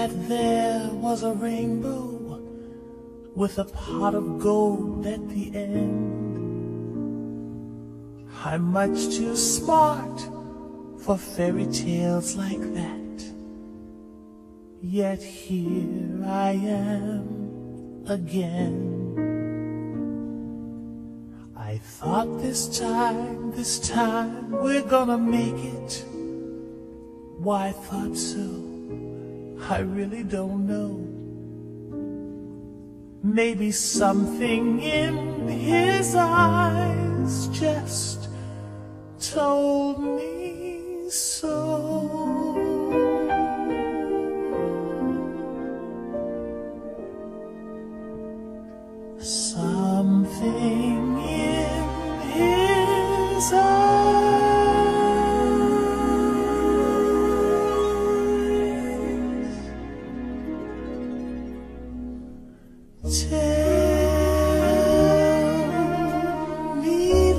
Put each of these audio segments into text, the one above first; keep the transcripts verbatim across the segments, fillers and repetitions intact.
that there was a rainbow with a pot of gold at the end. I'm much too smart for fairy tales like that, yet here I am again. I thought this time, this time we're gonna make it. Why I thought so, I really don't know. Maybe something in his eyes just told me so. Something in his eyes tell me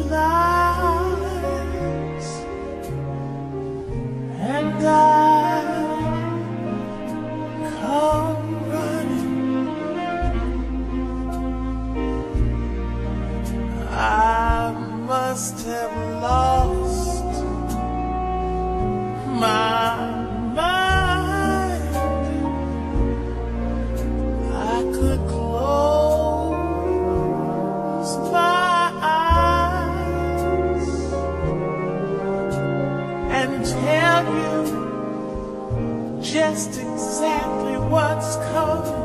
lies, and I come running. I must have lost my mind. I could close my eyes and tell you just exactly what's coming.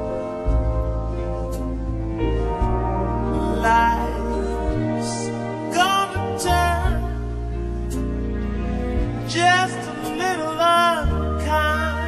Life's gonna turn just a little unkind.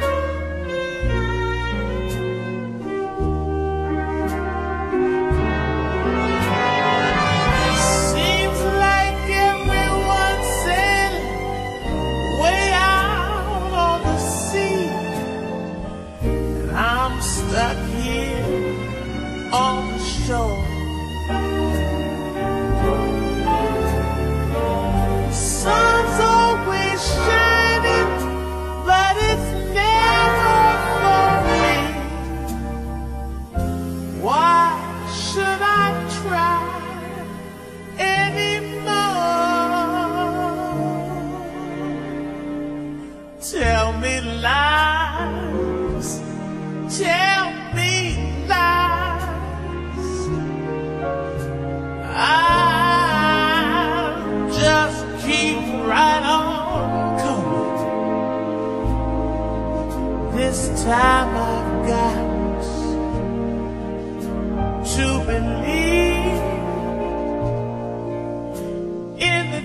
Seems like everyone's sailing way out on the sea, and I'm stuck here on the shore. Sun's always shining, but it's never for me. Why should I try anymore? Tell me lies, tell me lies. I'll just keep right on coming. This time I've got to believe in the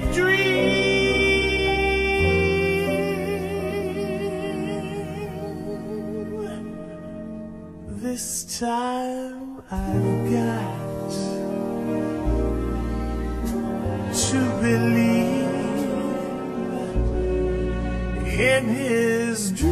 dream. This time I've got to believe in his dream.